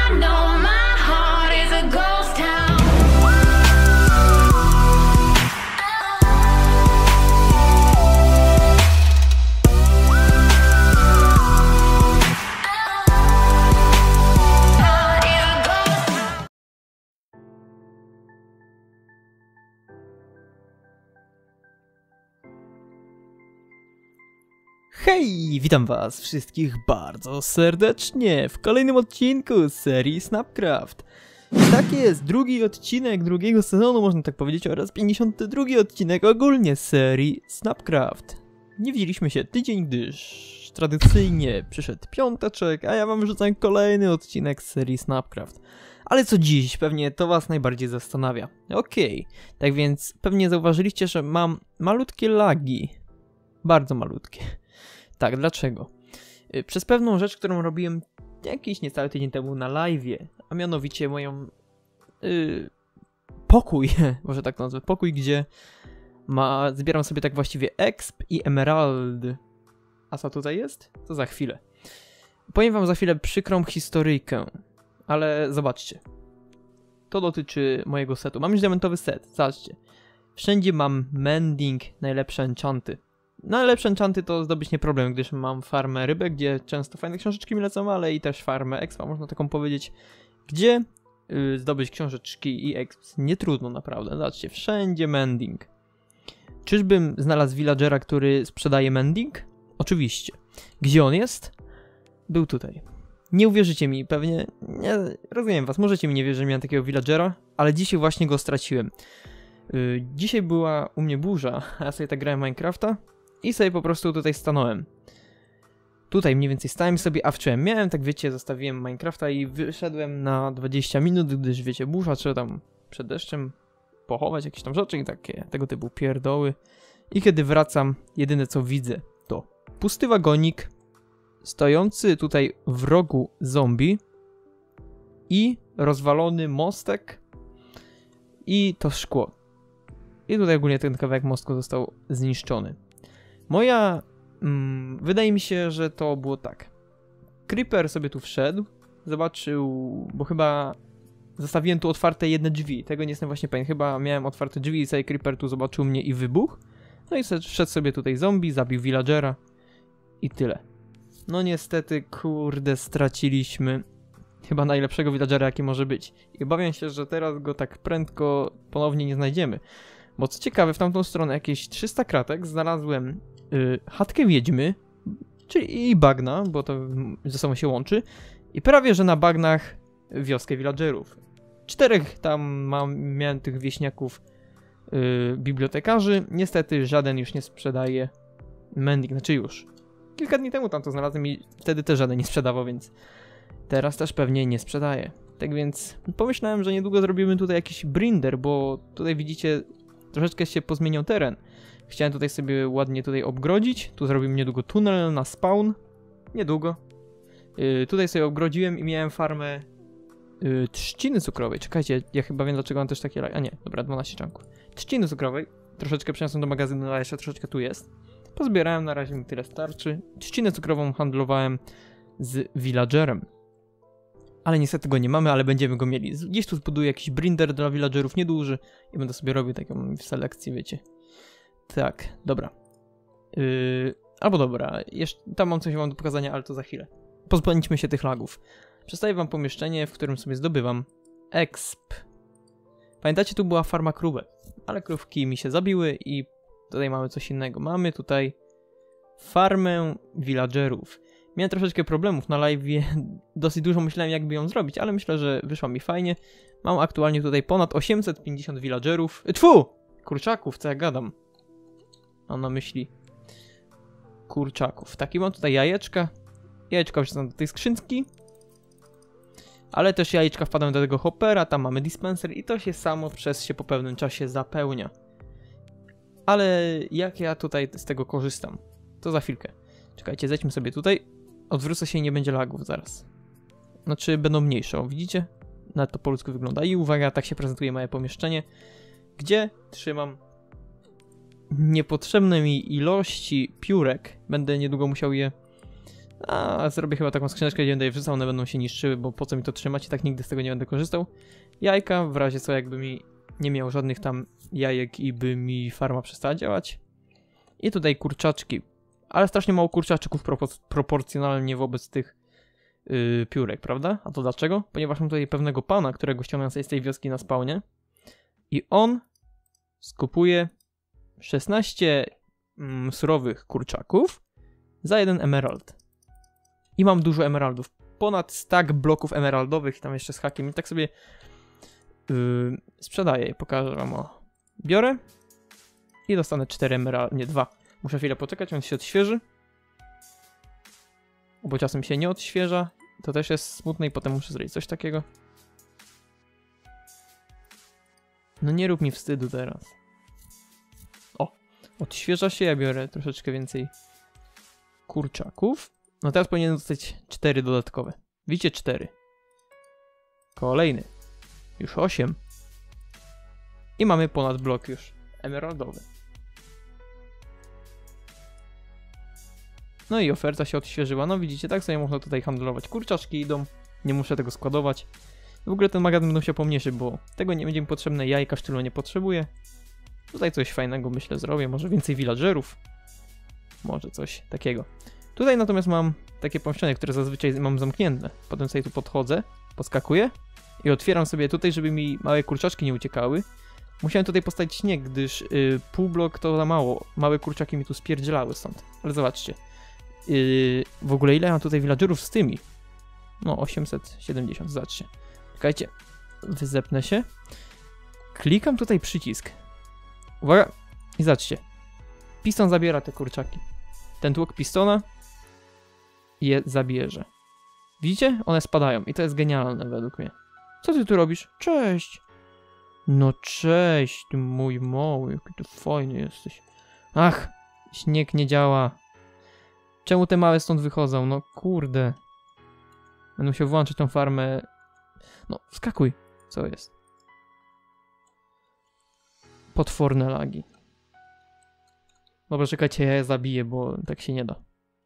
I know my heart is a ghost town. Hej, witam was wszystkich bardzo serdecznie w kolejnym odcinku z serii Snapcraft. I tak jest, drugi odcinek drugiego sezonu, można tak powiedzieć, oraz 52 odcinek ogólnie z serii Snapcraft. Nie widzieliśmy się tydzień, gdyż tradycyjnie przyszedł piąteczek, a ja wam wrzucam kolejny odcinek z serii Snapcraft. Ale co dziś? Pewnie to was najbardziej zastanawia. Okej, tak więc pewnie zauważyliście, że mam malutkie lagi. Bardzo malutkie. Tak, dlaczego? Przez pewną rzecz, którą robiłem jakiś niecały tydzień temu na live'ie, a mianowicie moją pokój, może tak nazwę, pokój, gdzie zbieram sobie tak właściwie exp i emerald. A co tutaj jest? To za chwilę. Powiem wam za chwilę przykrą historyjkę, ale zobaczcie. To dotyczy mojego setu. Mam już diamentowy set, zobaczcie. Wszędzie mam mending, najlepsze enchanty. Najlepsze enchanty to zdobyć nie problem, gdyż mam farmę rybek, gdzie często fajne książeczki mi lecą, ale i też farmę expa, można taką powiedzieć, gdzie zdobyć książeczki i exp nie trudno naprawdę. Zobaczcie, wszędzie mending. Czyżbym znalazł villagera, który sprzedaje mending? Oczywiście. Gdzie on jest? Był tutaj. Nie uwierzycie mi, pewnie, nie, rozumiem was, możecie mi nie wierzyć, że miałem takiego villagera, ale dzisiaj właśnie go straciłem. Dzisiaj była u mnie burza, a ja sobie tak grałem Minecrafta i sobie po prostu tutaj stanąłem. Tutaj mniej więcej stałem sobie, awczyłem. Miałem, tak wiecie, zostawiłem Minecrafta i wyszedłem na 20 minut, gdyż wiecie, burza, trzeba tam przed deszczem pochować jakieś tam rzeczy i takie tego typu pierdoły. I kiedy wracam, jedyne co widzę to pusty wagonik, stojący tutaj w rogu zombie i rozwalony mostek i to szkło. I tutaj ogólnie ten kawałek mostku został zniszczony. Wydaje mi się, że to było tak. Creeper sobie tu wszedł, zobaczył, bo chyba zostawiłem tu otwarte jedne drzwi. Tego nie jestem właśnie pewien. Chyba miałem otwarte drzwi i sobie Creeper tu zobaczył mnie i wybuchł. No i wszedł sobie tutaj zombie, zabił villagera i tyle. No niestety, kurde, straciliśmy chyba najlepszego villagera, jaki może być. I obawiam się, że teraz go tak prędko ponownie nie znajdziemy. Bo co ciekawe, w tamtą stronę jakieś 300 kratek znalazłem chatkę wiedźmy, czyli i bagna, bo to ze sobą się łączy. I prawie, że na bagnach wioskę villagerów. 4 tam miałem tych wieśniaków bibliotekarzy. Niestety żaden już nie sprzedaje mending, znaczy już. Kilka dni temu tam to znalazłem i wtedy też żaden nie sprzedawał, więc teraz też pewnie nie sprzedaje. Tak więc pomyślałem, że niedługo zrobimy tutaj jakiś brinder, bo tutaj widzicie, troszeczkę się pozmieniał teren. Chciałem tutaj sobie ładnie tutaj obgrodzić. Tu zrobimy niedługo tunel na spawn. Niedługo. Tutaj sobie obgrodziłem i miałem farmę trzciny cukrowej. Czekajcie, ja chyba wiem dlaczego mam też takie... A nie, dobra, 12 czanków. Trzciny cukrowej. Troszeczkę przeniosłem do magazynu, ale jeszcze troszeczkę tu jest. Pozbierałem, na razie mi tyle starczy. Trzcinę cukrową handlowałem z villagerem. Ale niestety go nie mamy, ale będziemy go mieli. Gdzieś tu zbuduję jakiś brinder dla villagerów nieduży i będę sobie robił taką selekcję, wiecie. Tak, dobra. Albo dobra, jeszcze tam mam coś wam do pokazania, ale to za chwilę. Pozbądźmy się tych lagów. Przedstawię wam pomieszczenie, w którym sobie zdobywam exp. Pamiętacie, tu była farma krówek, ale krówki mi się zabiły i tutaj mamy coś innego. Mamy tutaj farmę villagerów. Miałem troszeczkę problemów na live'ie, dosyć dużo myślałem jakby ją zrobić, ale myślę, że wyszła mi fajnie. Mam aktualnie tutaj ponad 850 villagerów. Kurczaków, co ja gadam. Mam na myśli kurczaków. Taki mam tutaj jajeczka. Jajeczka wrzucam do tej skrzynki. Ale też jajeczka wpadają do tego hoppera, tam mamy dispenser i to się samo przez się po pewnym czasie zapełnia. Ale jak ja tutaj z tego korzystam? To za chwilkę. Czekajcie, zejdźmy sobie tutaj. Odwrócę się i nie będzie lagów zaraz. Znaczy będą mniejsze, o, widzicie? Nawet to po ludzku wygląda. I uwaga, tak się prezentuje moje pomieszczenie, gdzie trzymam niepotrzebne mi ilości piórek. Będę niedługo musiał je A zrobię chyba taką skrzyneczkę, gdzie będę je wrzucał, one będą się niszczyły, bo po co mi to trzymać i tak nigdy z tego nie będę korzystał. Jajka, w razie co jakby mi nie miał żadnych tam jajek i by mi farma przestała działać. I tutaj kurczaczki. Ale strasznie mało kurczaczków proporcjonalnie wobec tych piórek, prawda? A to dlaczego? Ponieważ mam tutaj pewnego pana, którego ściągnąłem sobie z tej wioski na spawnie. I on skupuje 16 surowych kurczaków za 1 emerald. I mam dużo emeraldów. Ponad stack bloków emeraldowych i tam jeszcze z hakiem. I tak sobie sprzedaję i pokażę wam. O. Biorę i dostanę 4 emeraldy, nie 2. Muszę chwilę poczekać, on się odświeży. Bo czasem się nie odświeża. To też jest smutne i potem muszę zrobić coś takiego. No nie rób mi wstydu teraz. O, odświeża się, ja biorę troszeczkę więcej kurczaków. No teraz powinienem dostać 4 dodatkowe. Widzicie, 4. Kolejny. Już 8. I mamy ponad blok już emeraldowy. No i oferta się odświeżyła. No widzicie, tak sobie można tutaj handlować. Kurczaczki idą. Nie muszę tego składować. W ogóle ten magazyn będą się pomniejszyć, bo tego nie będzie mi potrzebne. Jajka sztylu nie potrzebuję. Tutaj coś fajnego myślę zrobię. Może więcej villagerów. Może coś takiego. Tutaj natomiast mam takie pomieszczenie, które zazwyczaj mam zamknięte. Potem sobie tu podchodzę, podskakuję i otwieram sobie tutaj, żeby mi małe kurczaczki nie uciekały. Musiałem tutaj postawić śnieg, gdyż pół blok to za mało. Małe kurczaki mi tu spierdzielały stąd. Ale zobaczcie. W ogóle ile mam tutaj villagerów z tymi? No 870, zobaczcie. Czekajcie, wyzepnę się. Klikam tutaj przycisk. Uwaga. I zobaczcie. Piston zabiera te kurczaki. Ten tłok pistona je zabierze. Widzicie? One spadają i to jest genialne według mnie. Co ty tu robisz? Cześć! No cześć, ty mój mały, jaki ty fajny jesteś. Ach, śnieg nie działa. Czemu te małe stąd wychodzą? No kurde. Będę musiał włączyć tą farmę. No, wskakuj. Co jest? Potworne lagi. Dobra, czekajcie, ja je zabiję, bo tak się nie da.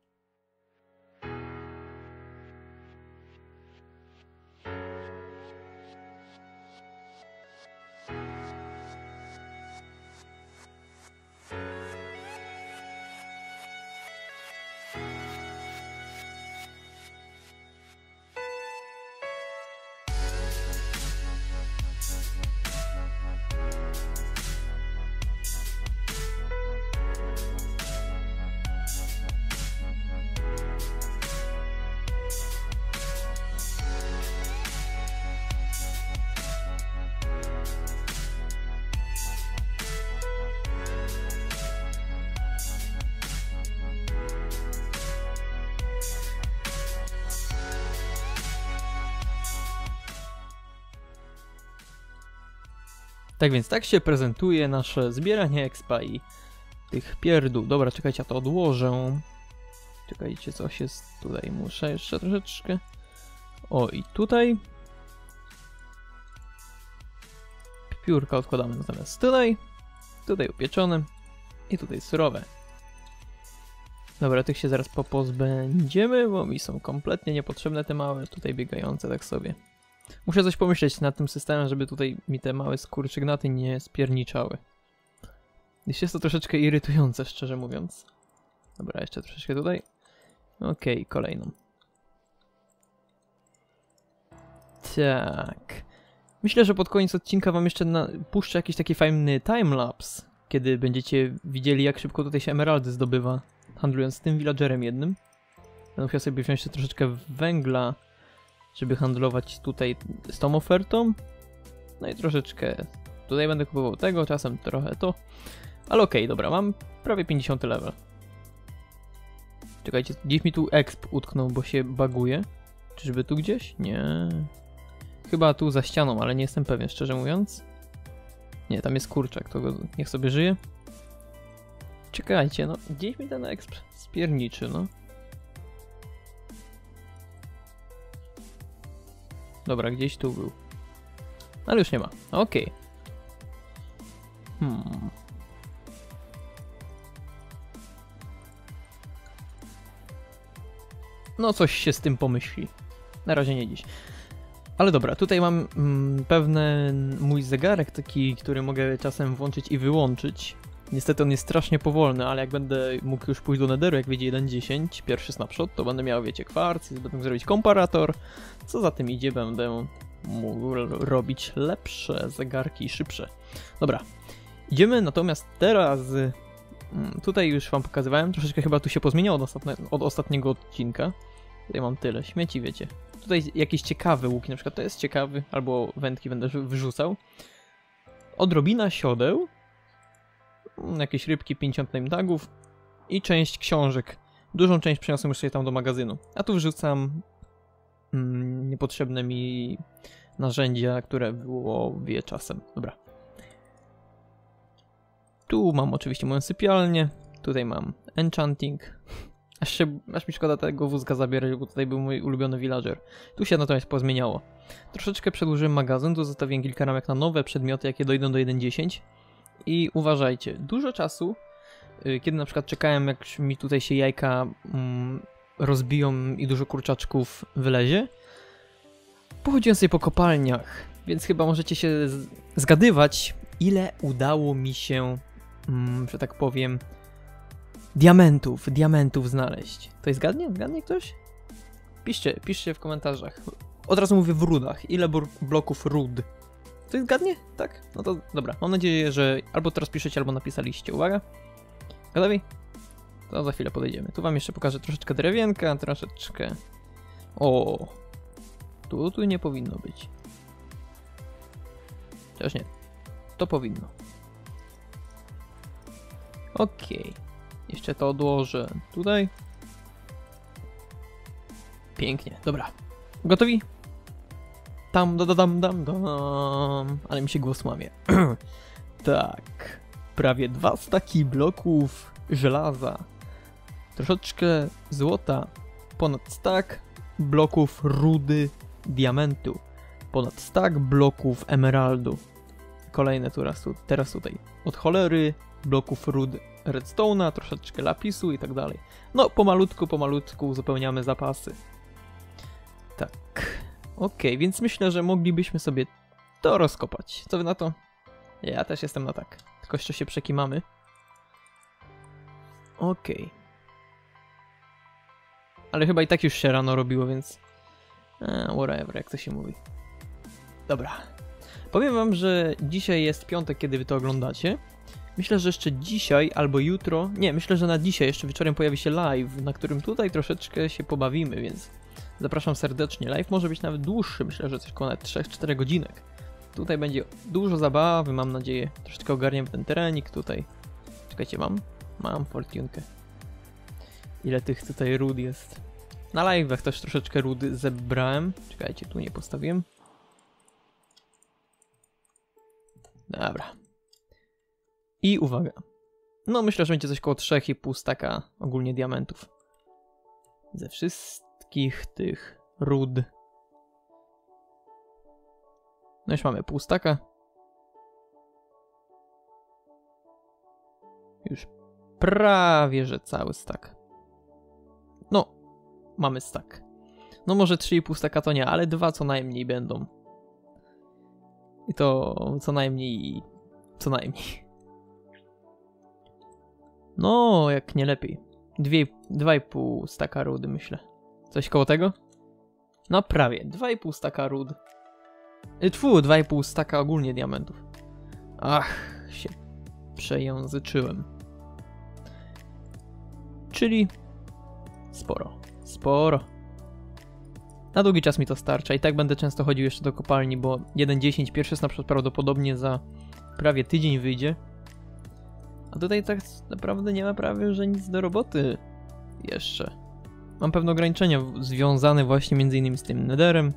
Tak więc tak się prezentuje nasze zbieranie expa i tych pierdół. Dobra, czekajcie, ja to odłożę. Czekajcie, coś jest tutaj. Muszę jeszcze troszeczkę. O, i tutaj. Piórka odkładamy natomiast tutaj. Tutaj upieczone. I tutaj surowe. Dobra, tych się zaraz pozbędziemy, bo mi są kompletnie niepotrzebne te małe tutaj biegające tak sobie. Muszę coś pomyśleć nad tym systemem, żeby tutaj mi te małe skurczygnaty nie spierniczały. Gdyż jest to troszeczkę irytujące, szczerze mówiąc. Dobra, jeszcze troszeczkę tutaj. Okej, kolejną. Tak. Myślę, że pod koniec odcinka wam jeszcze puszczę jakiś taki fajny timelapse, kiedy będziecie widzieli, jak szybko tutaj się emeraldy zdobywa, handlując z tym villagerem jednym. Będę musiał sobie wziąć jeszcze troszeczkę węgla, żeby handlować tutaj z tą ofertą. No i troszeczkę tutaj będę kupował tego, czasem trochę to. Ale okej, dobra, mam prawie 50 level. Czekajcie, gdzieś mi tu exp utknął, bo się baguje. Czyżby tu gdzieś? Nie. Chyba tu za ścianą, ale nie jestem pewien, szczerze mówiąc. Nie, tam jest kurczak, to go niech sobie żyje. Czekajcie, no, gdzieś mi ten exp spierniczy, no. Dobra, gdzieś tu był. Ale już nie ma. Okej. no coś się z tym pomyśli. Na razie nie dziś. Ale dobra, tutaj mam pewny mój zegarek taki, który mogę czasem włączyć i wyłączyć. Niestety on jest strasznie powolny, ale jak będę mógł już pójść do Netheru, jak wyjdzie 1.10, pierwszy snapshot, to będę miał, wiecie, kwarc, będę mógł zrobić komparator. Co za tym idzie, będę mógł robić lepsze zegarki, szybsze. Dobra, idziemy natomiast teraz... Tutaj już wam pokazywałem, troszeczkę chyba tu się pozmieniało od ostatniego odcinka. Tutaj mam tyle śmieci, wiecie. Tutaj jakieś ciekawe łuki, na przykład to jest ciekawy, albo wędki będę wyrzucał. Odrobina siodeł. Jakieś rybki 50 name tagów. I część książek. Dużą część przeniosłem już sobie tam do magazynu. A tu wrzucam niepotrzebne mi narzędzia, które wyłowię czasem. Dobra. Tu mam oczywiście moją sypialnię. Tutaj mam enchanting. Aż mi szkoda tego wózka zabierać, bo tutaj był mój ulubiony villager. Tu się natomiast pozmieniało. Troszeczkę przedłużyłem magazyn, tu zostawiłem kilka ramek na nowe przedmioty, jakie dojdą do 1.10. I uważajcie, dużo czasu, kiedy na przykład czekałem, jak mi tutaj się jajka rozbiją i dużo kurczaczków wylezie, pochodziłem sobie po kopalniach, więc chyba możecie się zgadywać, ile udało mi się, że tak powiem, diamentów znaleźć. To jest zgadnie? Zgadnie ktoś? Piszcie w komentarzach. Od razu mówię w rudach. Ile bloków ród? To jest zgadnie? Tak? No to dobra. Mam nadzieję, że albo teraz piszecie, albo napisaliście. Uwaga. Gotowi? To za chwilę podejdziemy. Tu wam jeszcze pokażę troszeczkę drewienka, troszeczkę... O, tu nie powinno być. Chociaż nie. To powinno. Okej. Jeszcze to odłożę tutaj. Pięknie, dobra. Gotowi? Tam, dam. Ale mi się głos łamie. Tak. Prawie 2 staki bloków żelaza. Troszeczkę złota. Ponad stack bloków rudy diamentu. Ponad stack bloków emeraldu. Kolejne teraz tutaj. Od cholery bloków rud redstone'a, troszeczkę lapisu i tak dalej. No, pomalutku uzupełniamy zapasy. Tak. Okej, więc myślę, że moglibyśmy sobie to rozkopać. Co wy na to? Ja też jestem na tak. Tylko jeszcze się przekimamy. Okej. Ale chyba i tak już się rano robiło, więc... whatever, jak to się mówi. Dobra. Powiem wam, że dzisiaj jest piątek, kiedy wy to oglądacie. Myślę, że jeszcze dzisiaj albo jutro... Nie, myślę, że na dzisiaj jeszcze wieczorem pojawi się live, na którym tutaj troszeczkę się pobawimy, więc... Zapraszam serdecznie. Live może być nawet dłuższy, myślę, że coś około 3-4 godzinek. Tutaj będzie dużo zabawy, mam nadzieję. Troszeczkę ogarniemy ten terenik tutaj. Czekajcie, mam fortunkę. Ile tych tutaj ród jest? Na live'ach też troszeczkę ród zebrałem. Czekajcie, tu nie postawiłem. Dobra. I uwaga. No myślę, że będzie coś koło 3,5 staka ogólnie diamentów. Ze wszystkich tych ród. No już mamy pół staka. Już prawie, że cały stak. No, mamy stak. No może 3,5 staka to nie, ale 2 co najmniej będą. I to co najmniej. No, jak nie lepiej. 2,5 staka rudy, myślę. Coś koło tego? No prawie, 2,5 staka ród. 2,5 staka ogólnie diamentów. Ach, się przejęzyczyłem. Czyli sporo. Na długi czas mi to starcza i tak będę często chodził jeszcze do kopalni, bo 1.10 pierwszy snapshot prawdopodobnie za prawie tydzień wyjdzie. A tutaj tak naprawdę nie ma prawie, że nic do roboty jeszcze. Mam pewne ograniczenia związane właśnie między innymi z tym netherem.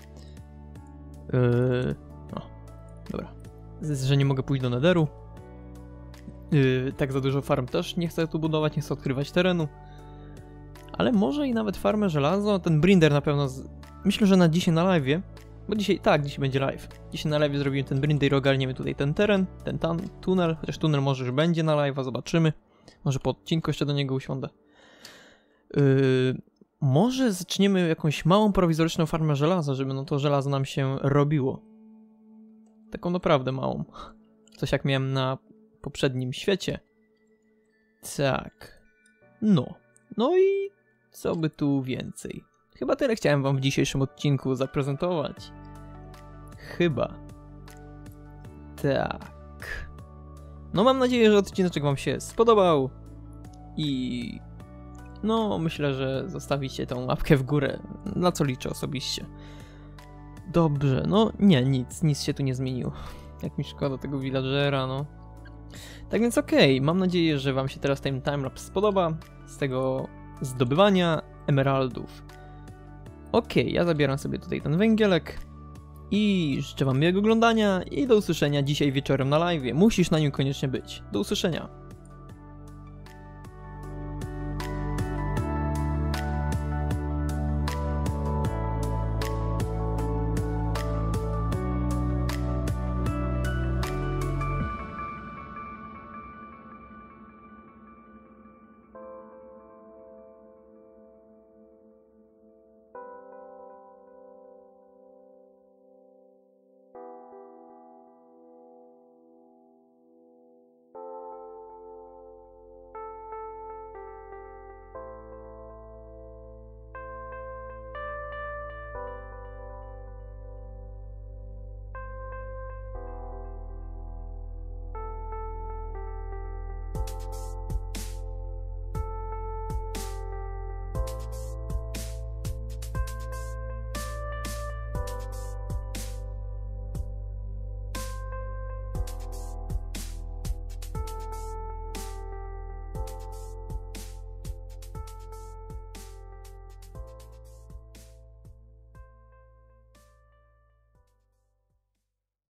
Dobra. Że nie mogę pójść do netheru. Tak za dużo farm też nie chcę tu budować, nie chcę odkrywać terenu. Ale może i nawet farmę żelazo. Ten Brinder na pewno... Myślę, że na dzisiaj na live'ie. Bo dzisiaj będzie live. Dzisiaj na live'ie zrobimy ten Brinder i ogarniemy tutaj ten teren, ten tunel. Chociaż tunel może już będzie na live'a, zobaczymy. Może po odcinku jeszcze do niego usiądę. może zaczniemy jakąś małą, prowizoryczną farmę żelaza, żeby no to żelazo nam się robiło. Taką naprawdę małą. Coś jak miałem na poprzednim świecie. Tak. No i co by tu więcej? Chyba tyle chciałem wam w dzisiejszym odcinku zaprezentować. Chyba. Tak. No mam nadzieję, że odcinek wam się spodobał. I... no myślę, że zostawicie tą łapkę w górę. Na co liczę osobiście. Dobrze, no nie, nic się tu nie zmieniło. Jak mi szkoda tego villagera, no. Tak więc okej, mam nadzieję, że wam się teraz ten timelapse spodoba. Z tego zdobywania emeraldów. Okej, ja zabieram sobie tutaj ten węgielek. I życzę wam miłego oglądania i do usłyszenia dzisiaj wieczorem na live. Musisz na nim koniecznie być. Do usłyszenia.